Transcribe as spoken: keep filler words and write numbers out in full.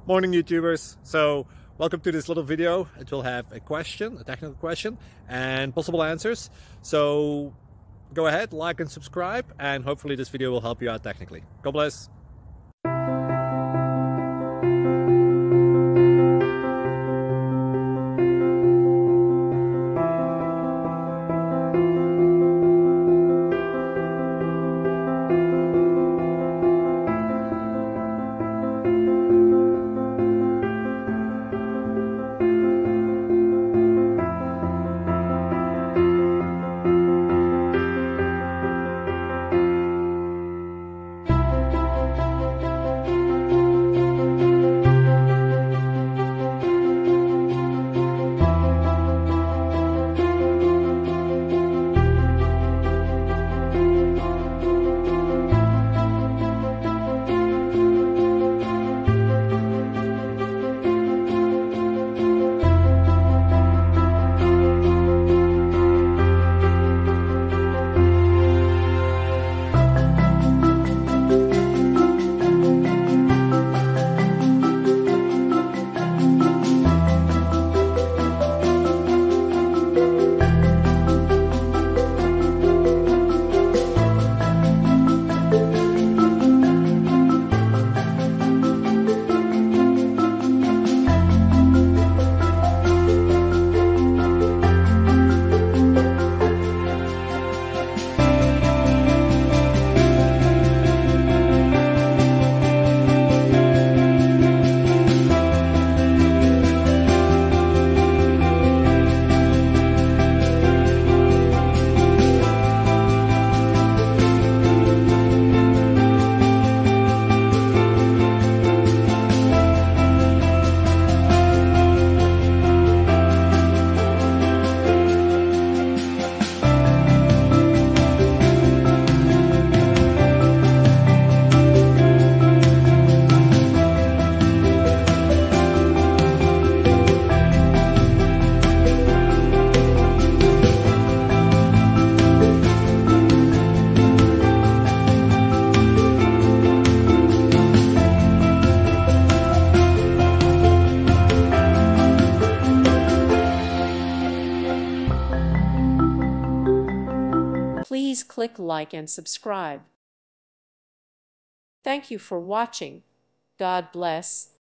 Morning YouTubers. So welcome to this little video. It will have a question, a technical question, and possible answers. So go ahead, like and subscribe, and hopefully this video will help you out technically. God bless. Please click like and subscribe. Thank you for watching. God bless.